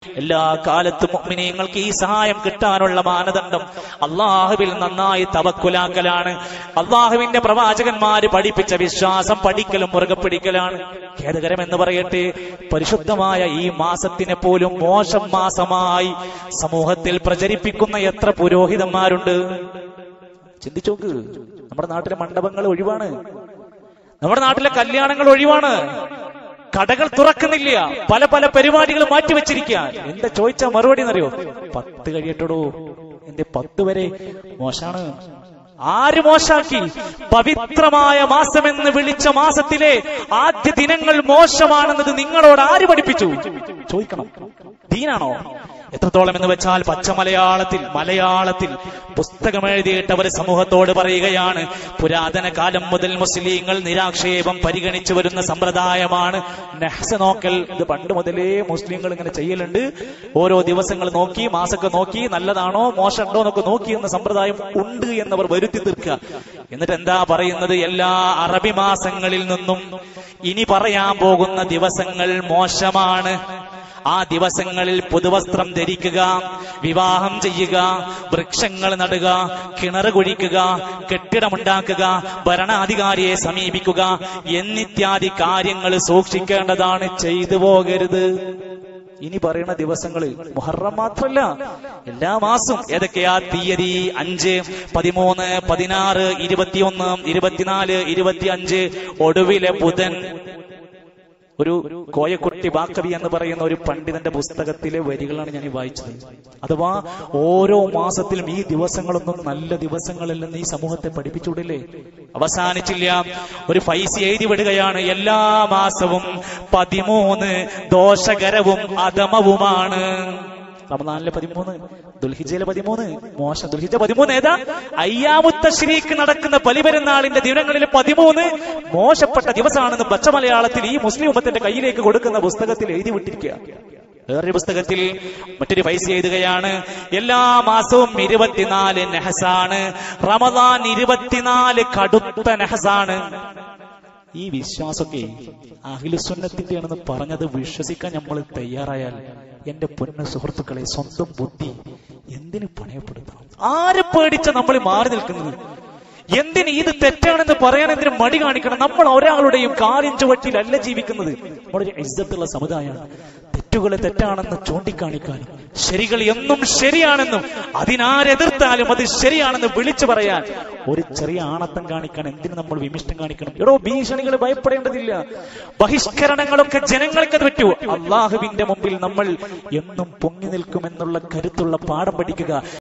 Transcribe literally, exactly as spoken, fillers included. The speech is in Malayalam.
എല്ലാ കാലത്തും മുഅ്മിനീങ്ങൾക്ക് ഈ സഹായം കിട്ടാനുള്ള മാനദണ്ഡം അള്ളാഹുവിൽ നന്നായി തവക്കുലാക്കലാണ്. അള്ളാഹുവിന്റെ പ്രവാചകന്മാര് പഠിപ്പിച്ച വിശ്വാസം പഠിക്കലും മുറുകെ പിടിക്കലാണ്. ഖേദകരം എന്ന് പറയട്ടെ, പരിശുദ്ധമായ ഈ മാസത്തിനെ പോലും മോശം മാസമായി സമൂഹത്തിൽ പ്രചരിപ്പിക്കുന്ന എത്ര പുരോഹിതന്മാരുണ്ട്. ചിന്തിച്ചോക്ക്. നമ്മുടെ നാട്ടിലെ മണ്ഡപങ്ങൾ ഒഴിവാണ്, നമ്മുടെ നാട്ടിലെ കല്യാണങ്ങൾ ഒഴിവാണ്, കടകൾ തുറക്കുന്നില്ല, പല പല പരിപാടികൾ മാറ്റിവെച്ചിരിക്കുക. എന്താ ചോദിച്ചാ മറുപടി എന്നറിയോ? പത്ത് കഴിയട്ടോടോ, എന്റെ പത്ത് വരെ മോശാണ്. ആര് മോശാക്കി? പവിത്രമായ മാസമെന്ന് വിളിച്ച മാസത്തിലെ ആദ്യ ദിനങ്ങൾ മോശമാണെന്നത് നിങ്ങളോട് ആര് പഠിപ്പിച്ചു? ചോദിക്കണം. ദീനാണോ? എത്രത്തോളം എന്ന് വെച്ചാൽ പച്ച മലയാളത്തിൽ മലയാളത്തിൽ പുസ്തകം എഴുതിയിട്ട് അവർ സമൂഹത്തോട് പറയുകയാണ്, പുരാതന കാലം മുതൽ മുസ്ലിങ്ങൾ നിരാക്ഷേപം പരിഗണിച്ചു വരുന്ന സമ്പ്രദായമാണ് നെഹ്സ് നോക്കൽ. ഇത് പണ്ട് മുതലേ മുസ്ലിങ്ങൾ ഇങ്ങനെ ചെയ്യലുണ്ട്. ഓരോ ദിവസങ്ങൾ നോക്കി, മാസമൊക്കെ നോക്കി, നല്ലതാണോ മോശമുണ്ടോ എന്നൊക്കെ നോക്കി എന്ന സമ്പ്രദായം ഉണ്ട് എന്നവർ വരുത്തി തീർക്കുക. എന്നിട്ട് എന്താ പറയുന്നത്? എല്ലാ അറബി മാസങ്ങളിൽ നിന്നും ഇനി പറയാൻ പോകുന്ന ദിവസങ്ങൾ മോശമാണ്. ആ ദിവസങ്ങളിൽ പുതുവസ്ത്രം ധരിക്കുക, വിവാഹം ചെയ്യുക, വൃക്ഷങ്ങൾ നടുക, കിണർ കുഴിക്കുക, കെട്ടിടമുണ്ടാക്കുക, ഭരണാധികാരിയെ സമീപിക്കുക എന്നിത്യാദി കാര്യങ്ങൾ സൂക്ഷിക്കേണ്ടതാണ്. ചെയ്തു പോകരുത്. ഇനി പറയുന്ന ദിവസങ്ങള് മുഹറം മാത്രല്ല, എല്ലാ മാസവും ഏതൊക്കെയാ തീയതി? അഞ്ച്, പതിമൂന്ന്, പതിനാറ്, ഇരുപത്തിയൊന്ന്, ഇരുപത്തിനാല്, ഇരുപത്തി അഞ്ച്, ഒടുവിലെ ബുധൻ. ഒരു കോയക്കുട്ടി ബാക്കവി എന്ന് പറയുന്ന ഒരു പണ്ഡിതന്റെ പുസ്തകത്തിലെ വരികളാണ് ഞാൻ ഈ വായിച്ചത്. അഥവാ ഓരോ മാസത്തിലും ഈ ദിവസങ്ങളൊന്നും നല്ല ദിവസങ്ങളല്ലെന്ന് ഈ സമൂഹത്തെ പഠിപ്പിച്ചുവിടില്ലേ? അവസാനിച്ചില്ല, ഒരു ഫൈസി എഴുതി വിടുകയാണ്, എല്ലാ മാസവും പതിമൂന്ന് ദോഷകരവും അധമവുമാണ്. റമദാനിലെ പതിമൂന്ന്, ദുൽഹിജ്ജയിലെ പതിമൂന്ന് മോശം. ദുൽഹിജ്ജ പതിമൂന്ന് ഏതാ? അയ്യാമുത്ത തശ്രീഖ് നടക്കുന്ന ബലിപെരുന്നാളിന്റെ ദിനങ്ങളിൽ പതിമൂന്ന് മോശപ്പെട്ട ദിവസമാണെന്ന് പച്ച മലയാളത്തിൽ ഈ മുസ്ലിം ഉമ്മത്തിന്റെ കയ്യിലേക്ക് കൊടുക്കുന്ന പുസ്തകത്തിൽ എഴുതി വിട്ടിരിക്കുക. വേറൊരു പുസ്തകത്തിൽ മറ്റൊരു ഫൈസി എഴുതുകയാണ്, എല്ലാ മാസവും ഇരുപത്തിനാല് നെഹസാണ്, റമദാൻ ഇരുപത്തിനാല് കടുത്ത നെഹസാണ്. ഈ വിശ്വാസമൊക്കെ അഹ്ലുസുന്നത്തിന്റെ ആണെന്ന് പറഞ്ഞത് വിശ്വസിക്കാൻ നമ്മൾ തയ്യാറായാൽ എന്റെ പൊന്ന സുഹൃത്തുക്കളെ, സ്വന്തം ബുദ്ധി എന്തിനു പണയപ്പെടുത്തണം? ആരെ പേടിച്ച നമ്മൾ മാറി നിൽക്കുന്നത്? എന്തിന് ഇത് തെറ്റാണെന്ന് പറയാൻ എന്തിനു മടി കാണിക്കണം? നമ്മൾ ഒരാളുടെയും കാര്യം ചുവട്ടിലല്ല ജീവിക്കുന്നത്. നമ്മളൊരു ഇസ്സത്തുള്ള സമുദായമാണ്. തെറ്റുകളെ തെറ്റാണെന്ന് ചൂണ്ടിക്കാണിക്കാനും ശരികൾ എന്നും ശരിയാണെന്നും അതിനാരെതിർത്താലും അത് ശരിയാണെന്ന് വിളിച്ചു പറയാൻ ഒരു ചെറിയ ആണത്തം കാണിക്കാൻ എന്തിനു നമ്മൾ വിമിഷ്ടം കാണിക്കണം? എടോ, ഭീഷണികൾ ഭയപ്പെടേണ്ടതില്ല. ബഹിഷ്കരണങ്ങളൊക്കെ ജനങ്ങൾക്കത് പറ്റൂ. അള്ളാഹുവിന്റെ മുമ്പിൽ നമ്മൾ എന്നും പൊങ്ങി നിൽക്കുമെന്നുള്ള കരുത്തുള്ള പാഠം പഠിക്കുക.